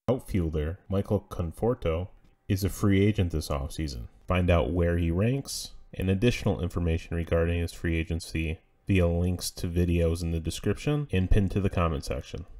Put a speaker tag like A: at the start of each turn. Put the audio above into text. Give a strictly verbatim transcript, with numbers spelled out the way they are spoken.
A: Outfielder Michael Conforto is a free agent this offseason. Find out where he ranks and additional information regarding his free agency via links to videos in the description and pinned to the comment section.